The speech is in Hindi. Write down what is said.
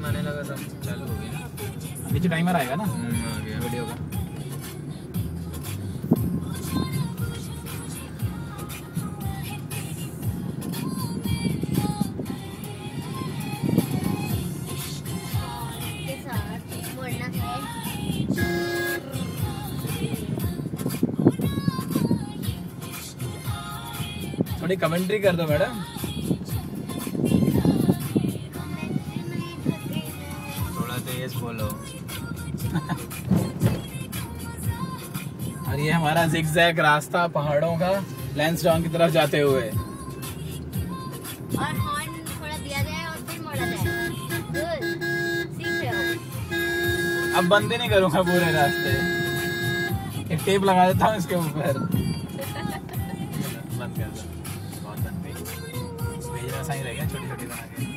टाइम आने लगा सब चालू हो गया। नीचे टाइमर आएगा ना आ गया वीडियो का। के साथ मोड़ना है। थोड़ी कमेंट्री कर दो मैडम। थोड़ा तेज बोलो। और ये हमारा जिगजैग रास्ता पहाड़ों का लैंसडाउन की तरफ जाते हुए। और हॉर्न थोड़ा दिया जाए और फिर मोड़ा जाए। गुड, सीख रहे हो। अब बंद ही नहीं करूंगा पूरे रास्ते, एक टेप लगा देता हूँ इसके ऊपर। बंद कर दो, बहुत बन गई। भेजना सही रह गया, छोटी छोटी बना के।